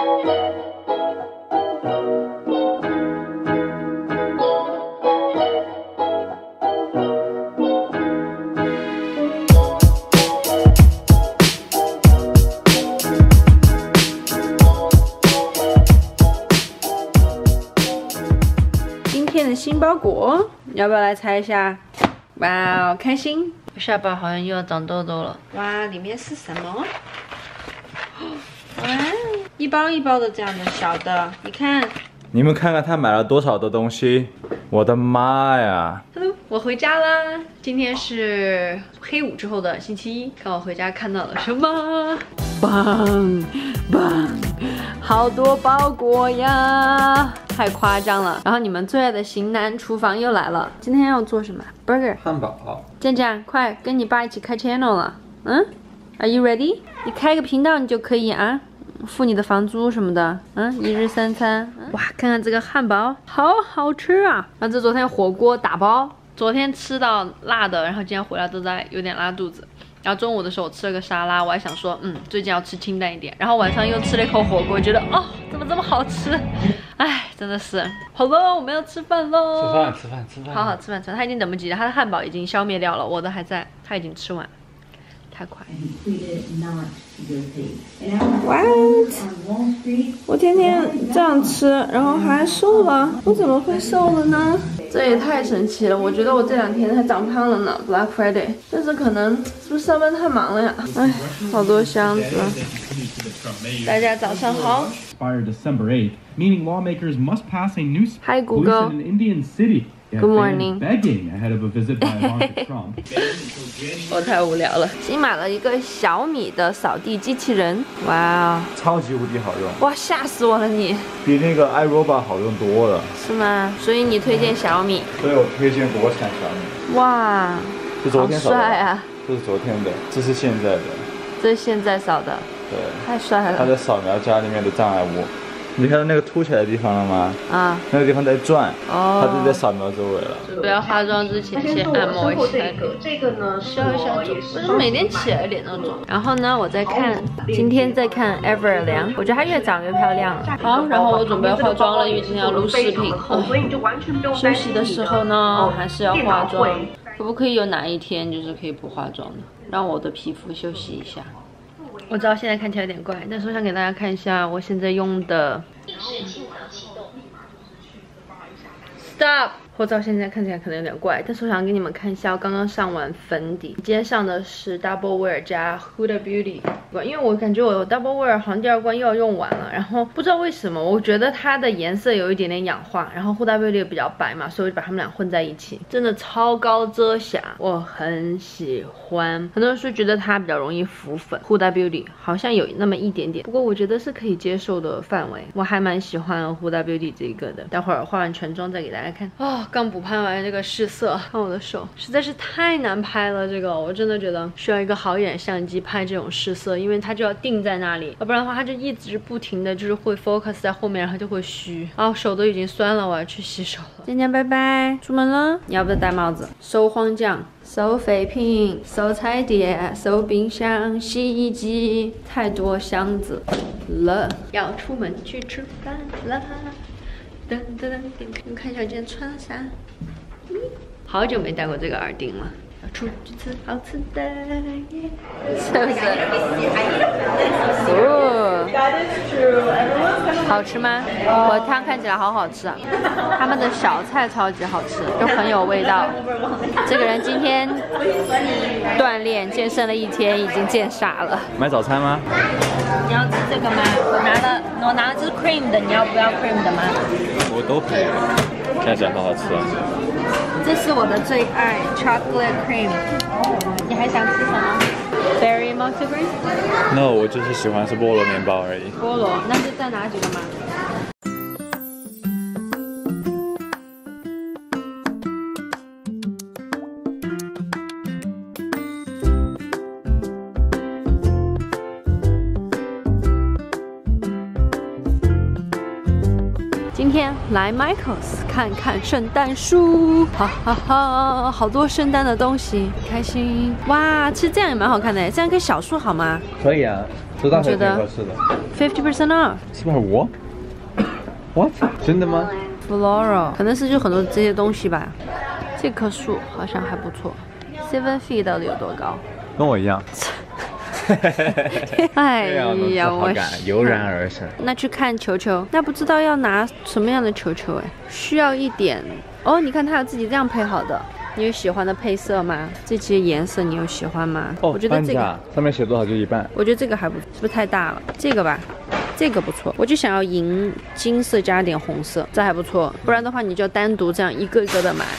新包裹，要不要来猜一下？哇，开心！下巴好像又要长痘痘了。哇，里面是什么？哇，一包一包的这样的小的，你看。 你们看看他买了多少的东西，我的妈呀！ 我回家啦，今天是黑五之后的星期一，看我回家看到了什么？棒棒，好多包裹呀！太夸张了。然后你们最爱的型男厨房又来了，今天要做什么 ？Burger 汉堡。 健健，快跟你爸一起开 channel 了。Are you ready？ 你开个频道你就可以啊，付你的房租什么的。一日三餐。哇，看看这个汉堡，好好吃啊！然后这昨天火锅打包，昨天吃到辣的，然后今天回来都在有点拉肚子。然后中午的时候我吃了个沙拉，我还想说，最近要吃清淡一点。然后晚上又吃了一口火锅，觉得怎么这么好吃？哎，真的是。好了，我们要吃饭喽！ 吃饭。 好好吃饭。他已经等不及了，他的汉堡已经消灭掉了，我的还在，他已经吃完，太快。What？ 我天天这样吃，然后还瘦了，我怎么会瘦了呢？这也太神奇了！我觉得我这2天还长胖了呢 ，Black Friday。但是可能是不是上班太忙了呀？哎，好多箱子。大家早上好。 December 8th, meaning lawmakers must pass a new Hi Google. in an Indian city. Good morning. Begging ahead of a visit by Ivanka Trump. 我太无聊了。新买了一个小米的扫地机器人，哇， 超级无敌好用！ 哇，吓死我了你！ 比那个 iRobot 好用多了。 是吗？所以你推荐小米？ 所以我推荐国产小米。 哇， 是昨天扫的。 好帅啊！ 这是昨天的，这是现在的。 这是现在扫的。 对。 太帅了。 它在扫描家里面的障碍物。你看到那个凸起来的地方了吗？那个地方在转，它就在扫描周围了。准备要化妆之前先按摩一下。这个呢，消一下肿。不是每天起来脸都肿。然后呢，我在看，今天在看 Ever 凉，我觉得她越长越漂亮了。好，然后我准备化妆了，因为今天要录视频。休息的时候呢，还是要化妆。可不可以有哪一天就是可以不化妆的，让我的皮肤休息一下？我知道现在看起来有点怪，但是我想给大家看一下我现在用的。Stop！ 我知道现在看起来可能有点怪，但是我想给你们看一下，我刚刚上完粉底，今天上的是 Double Wear 加 Huda Beauty， 因为我感觉我 Double Wear 好像第2罐又要用完了，然后不知道为什么，我觉得它的颜色有一点点氧化，然后 Huda Beauty 比较白嘛，所以我就把它们俩混在一起，真的超高遮瑕，我很喜欢。很多人说觉得它比较容易浮粉 ，Huda Beauty 好像有那么一点点，不过我觉得是可以接受的范围，我还蛮喜欢 Huda Beauty 这个的。待会儿化完全妆再给大家看。刚补拍完这个试色，看我的手实在是太难拍了，这个我真的觉得需要一个好一点相机拍这种试色，因为它就要定在那里，要不然的话它就一直不停的就是会 focus 在后面，然后就会虚。手都已经酸了，我要去洗手了。今天拜拜，出门了。你要不要戴帽子？收黄酱，收废品，收菜碟，收冰箱，洗衣机，太多箱子了，要出门去吃饭了。噔噔噔，你看一下我今天穿了啥？好久没戴过这个耳钉了，要出去吃好吃的，是不是？好吃吗？我汤看起来好好吃啊，他们的小菜超级好吃，又很有味道。这个人今天锻炼健身了1天，已经健傻了。 买早餐吗？ 你要吃这个吗？我拿的是 cream 的，你要不要 cream 的吗？ 我都可以，看起来好好吃啊。 这是我的最爱 chocolate cream。你还想吃什么 ？Berry multigrain？ No， 我就是喜欢吃菠萝面包而已。 菠萝，那就再拿几个嘛。今天来 Michaels 看看圣诞树，哈哈哈，好多圣诞的东西，开心！哇，其实这样也蛮好看的，这样跟小树好吗？ 可以啊， 这大小我觉得挺合适的。 50% off。 是不是我 ？What？ 真的吗？ Floral 可能是就很多这些东西吧。这棵树好像还不错。7 feet 到底有多高？ 跟我一样。 哎这样的自呀，我豪感油然而生。 那去看球球，那不知道要拿什么样的球球哎，需要一点哦。你看它有自己这样配好的，你有喜欢的配色吗？这些颜色你有喜欢吗？ 哦， 我觉得这个， 上面写多少就一半。 我觉得这个还不，是不是太大了？这个吧。这个不错，我就想要银金色加点红色，这还不错。不然的话，你就单独这样一个一个的买。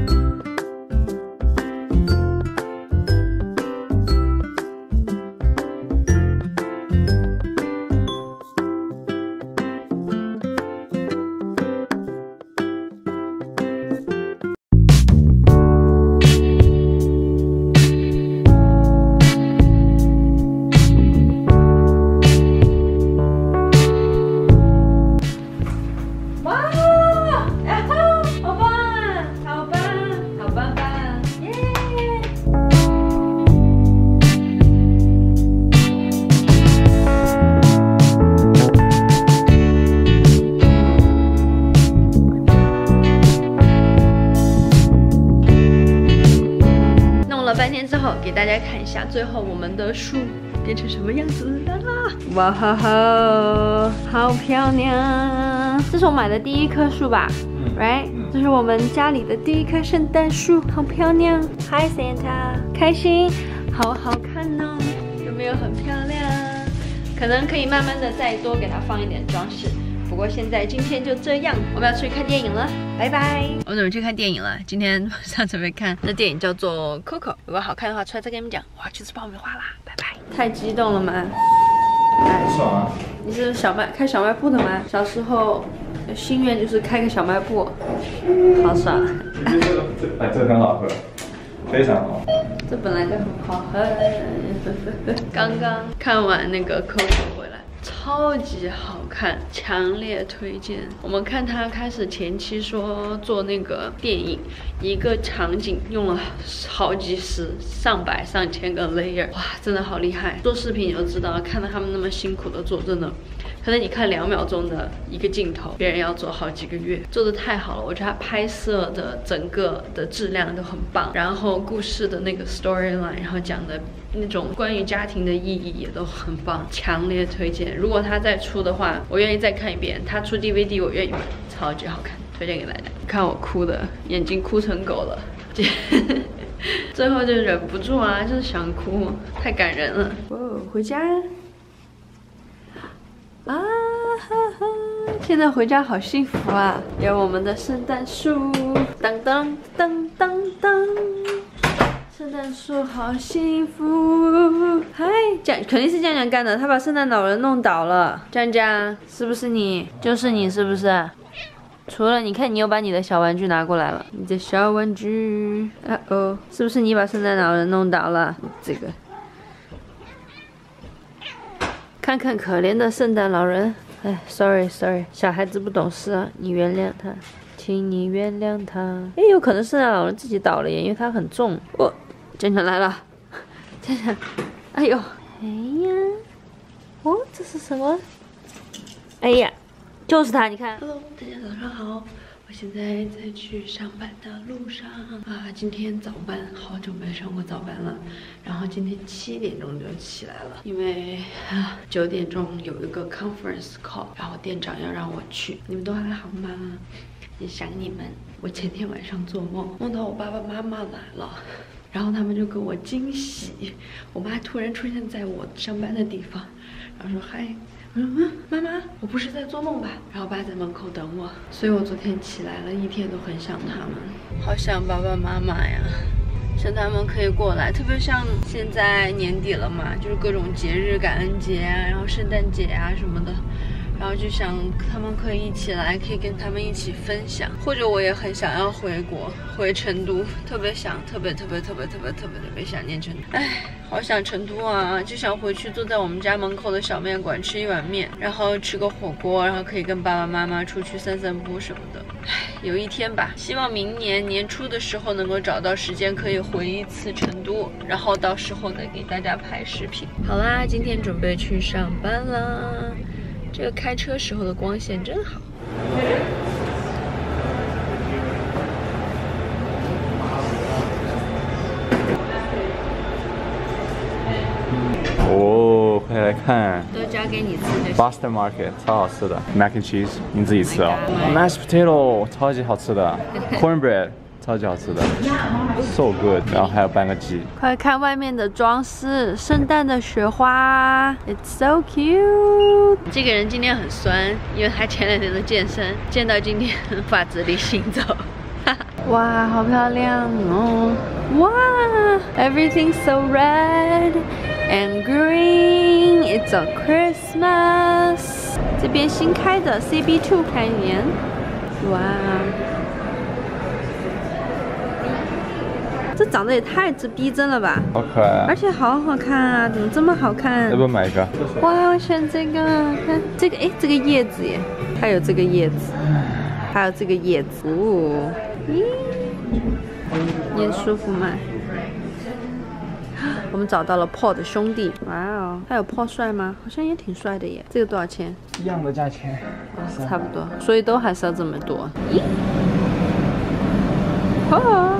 半天之后，给大家看一下最后我们的树变成什么样子了。哇哈哈，好漂亮！这是我买的第一棵树吧？Right？这是我们家里的第一棵圣诞树，好漂亮。Hi Santa， 开心，好好看哦，有没有很漂亮？可能可以慢慢的再多给它放一点装饰。不过现在今天就这样，我们要出去看电影了，拜拜。我们准备去看电影了，今天晚上准备看那电影叫做 Coco， 如果好看的话出来再跟你们讲。我要去吃爆米花啦，拜拜。太激动了吗？ 爽啊！ 你是开小卖部的吗？小时候心愿就是开个小卖部，好爽。 这很好喝，非常好。 这本来就很好喝。刚刚看完那个 Coco 回来。超级好看，强烈推荐。我们看他开始前期说做那个电影，一个场景用了好几十、上百、上千个 layer， 哇，真的好厉害。做视频你就知道，看到他们那么辛苦的做，真的。可能你看2秒钟的一个镜头，别人要做好几个月，做的太好了。我觉得他拍摄的整个的质量都很棒，然后故事的那个 storyline， 然后讲的那种关于家庭的意义也都很棒，强烈推荐。如果他再出的话，我愿意再看一遍。他出 DVD 我愿意买，超级好看，推荐给大家。看我哭的，眼睛哭成狗了，最后就忍不住啊，就是想哭，太感人了。哦，回家。啊哈哈！现在回家好幸福啊，有我们的圣诞树，当当当当当，圣诞树好幸福。嗨，肯定是酱酱干的，他把圣诞老人弄倒了。酱酱，是不是你？就是你，是不是？除了你看，你又把你的小玩具拿过来了，你的小玩具，哦，是不是你把圣诞老人弄倒了？这个。看看可怜的圣诞老人，哎 ，sorry， 小孩子不懂事啊，你原谅他，请你原谅他。哎，有可能圣诞老人自己倒了耶，因为他很重。哦，酱酱来了，酱酱，哎呦，哎呀，哦，这是什么？哎呀，就是他，你看。Hello， 大家早上好。我现在在去上班的路上啊，今天早班，好久没上过早班了。然后今天7点钟就起来了，因为9点钟有一个 conference call， 然后店长要让我去。你们都还好吗？也想你们。我前天晚上做梦，梦到我爸爸妈妈来了，然后他们就跟我惊喜。我妈突然出现在我上班的地方，然后说嗨。我说妈妈，我不是在做梦吧？然后爸在门口等我，所以我昨天起来了，一天都很想他们，好想爸爸妈妈呀，想他们可以过来，特别像现在年底了嘛，就是各种节日，感恩节啊，然后圣诞节啊什么的， 然后就想他们可以一起来，可以跟他们一起分享，或者我也很想要回国，回成都，特别想，特别想念成都。哎，好想成都啊，就想回去坐在我们家门口的小面馆吃一碗面，然后吃个火锅，然后可以跟爸爸妈妈出去散散步什么的。哎，有一天吧，希望明年年初的时候能够找到时间可以回一次成都，然后到时候再给大家拍视频。好啦，今天准备去上班啦。这个开车时候的光线真好。 哦，快来看都交给你吃就行。 Boston Market， 超好吃的 ，Mac and Cheese， 你自己吃哦。Mashed potato， 超级好吃的，Cornbread， 超级好吃的 ，so good， 然后还有半个鸡。 快看外面的装饰，圣诞的雪花 ，It's so cute。这个人今天很酸，因为他前2天都健身，健到今天发自力行走。哇，好漂亮哦！哇 ，Everything's so red and green. It's a Christmas. 这边新开的 CB2 开年，哇，这长得也太逼真了吧！ 好可爱啊！ 而且好好看啊，怎么这么好看？ 要不要买一个？ 哇，我选这个，看这个，哎，这个叶子耶，还有这个叶子，还有这个叶子，哦，咦，也舒服吗？我们找到了 Paul 的兄弟，哇哦，他有 Paul 帅吗？好像也挺帅的耶。这个多少钱？ 一样的价钱， 差不多，所以都还是要这么多。咦，哦，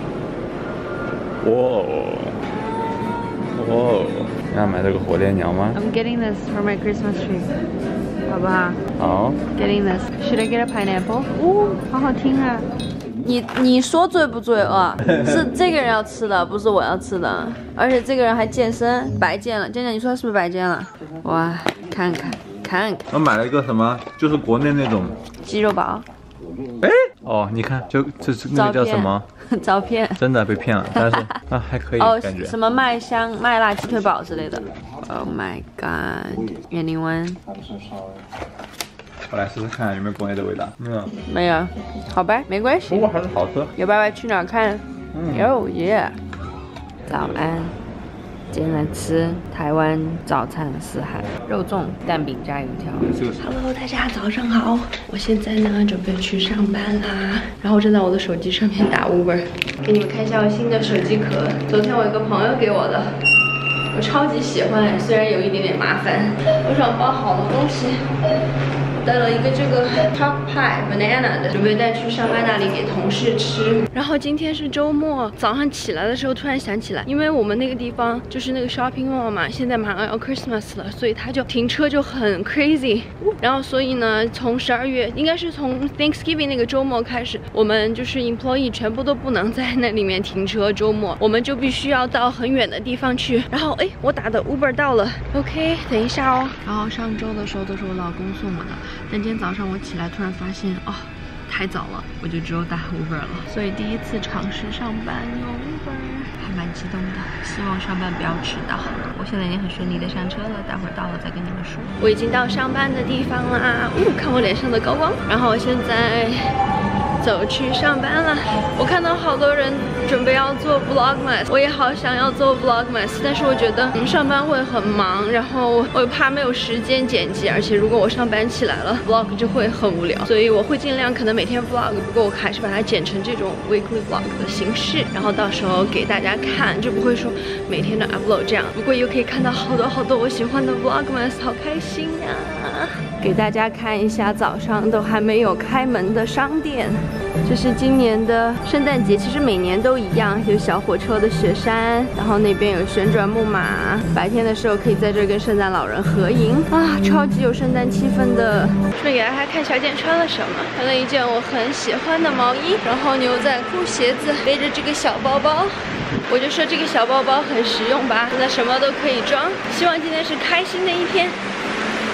哇，要买这个火烈鸟吗？ I'm getting this for my Christmas tree， 好不好？ 好。 Getting this. Should I get a pineapple? 哦，好好听啊！你说罪不罪恶？是这个人要吃的，不是我要吃的。而且这个人还健身，白健了。健健，你说是不是白健了？哇，看看。 我买了一个什么，就是国内那种鸡肉堡。 哎，哦，你看，这那个叫什么？ 照片。 真的被骗了，但是啊还可以感觉。 什么麦香麦辣鸡腿堡之类的。Oh my god! Anyone? 我来试试看有没有国内的味道。 没有，好吧，没关系。 不过还是好吃。 有爸爸去哪儿看？哟耶！早安，今天来吃台湾早餐4海，肉粽、蛋饼加油条。Hello， 大家早上好，我现在呢准备去上班啦，然后正在我的手机上面打 Uber， 给你们看一下我新的手机壳，昨天我一个朋友给我的。我超级喜欢，虽然有一点点麻烦。我想包好多东西，带了一个这个 Choc Pie Banana 的，准备带去上班那里给同事吃。然后今天是周末，早上起来的时候突然想起来，因为我们那个地方就是那个 shopping mall 嘛，现在马上要 Christmas 了，所以它就停车就很 crazy。然后所以呢，从12月，应该是从 Thanksgiving 那个周末开始，我们就是 employee 全部都不能在那里面停车，周末我们就必须要到很远的地方去。然后哎，我打的 Uber 到了 ，OK， 等一下哦。然后上周的时候都是我老公送我的，但今天早上我起来突然发现，哦，太早了，我就只有打 Uber 了。所以第一次尝试上班用 Uber， 还蛮激动的，希望上班不要迟到。我现在已经很顺利的上车了，待会儿到了再跟你们说。我已经到上班的地方啦，看我脸上的高光。然后我现在走去上班了。我看到好多人准备要做 Vlogmas， 我也好想要做 Vlogmas， 但是我觉得上班会很忙，然后我又怕没有时间剪辑，而且如果我上班起来了 Vlog 就会很无聊，所以我会尽量可能每天 Vlog， 不过我还是把它剪成这种 Weekly Vlog 的形式，然后到时候给大家看，就不会说每天都 upload 这样。不过又可以看到好多我喜欢的 Vlogmas， 好开心呀！给大家看一下早上都还没有开门的商店。这是今年的圣诞节，其实每年都一样，有小火车的雪山，然后那边有旋转木马，白天的时候可以在这儿跟圣诞老人合影啊，超级有圣诞气氛的。顺便给大家看小健穿了什么，穿了一件我很喜欢的毛衣，然后牛仔裤、鞋子，背着这个小包包。我就说这个小包包很实用吧，真的什么都可以装。希望今天是开心的一天，耶！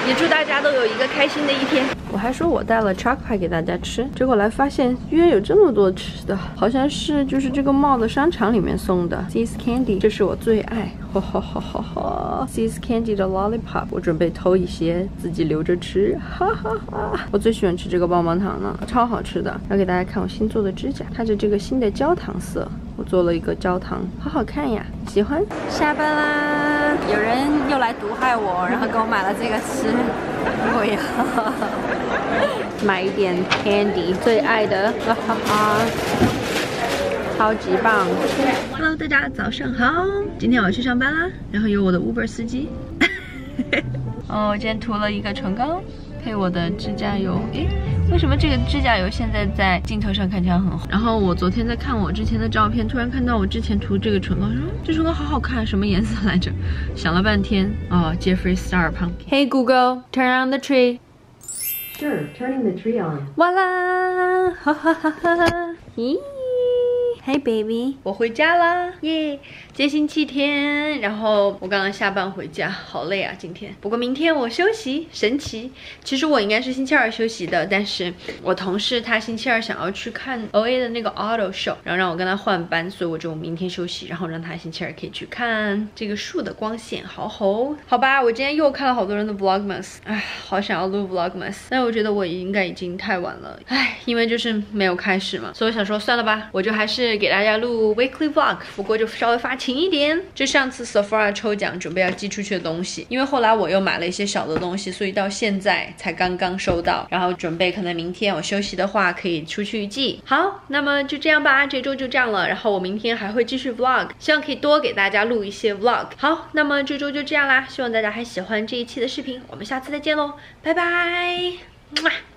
也祝大家都有一个开心的一天。我还说我带了 choc pie 给大家吃，结果来发现居然有这么多吃的，好像是就是这个帽子商场里面送的 See's Candy， 这是我最爱，哈哈哈哈哈 See's Candy 的 lollipop， 我准备偷一些自己留着吃，哈哈哈！我最喜欢吃这个棒棒糖了，超好吃的。要给大家看我新做的指甲，它是这个新的焦糖色，我做了一个焦糖，好好看呀，喜欢。下班啦，有人又来毒害我，然后给我买了这个吃，我要买一点 candy， 最爱的，哈哈哈，超级棒。Hello， 大家早上好，今天我要去上班啦，然后有我的 Uber 司机。我今天涂了一个唇膏，配我的指甲油。诶，为什么这个指甲油现在在镜头上看起来很好？然后我昨天在看我之前的照片，突然看到我之前涂这个唇膏，说这唇膏好好看，什么颜色来着？想了半天，哦 ，Jeffree Star Pumpkin。Hey Google, turn on the tree. Sure, turning the tree on. 哇啦，哈哈哈哈！咦。Hey baby， 我回家啦，耶！今天星期天，然后我刚刚下班回家，好累啊今天。不过明天我休息，神奇。其实我应该是星期二休息的，但是我同事他星期二想要去看 OA 的那个 auto show， 然后让我跟他换班，所以我就明天休息，然后让他星期二可以去看这个树的光线，好吼。好吧，我今天又看了好多人的 vlogmas， 唉，好想要录 vlogmas， 但我觉得我应该已经太晚了，唉，因为就是没有开始嘛，所以我想说算了吧，我就还是给大家录 weekly vlog， 不过就稍微发勤一点。就上次 Sephora 抽奖准备要寄出去的东西，因为后来我又买了一些小的东西，所以到现在才刚刚收到，然后准备可能明天我休息的话可以出去寄。好，那么就这样吧，这周就这样了，然后我明天还会继续 vlog， 希望可以多给大家录一些 vlog。好，那么这周就这样啦，希望大家还喜欢这一期的视频，我们下次再见喽，拜拜。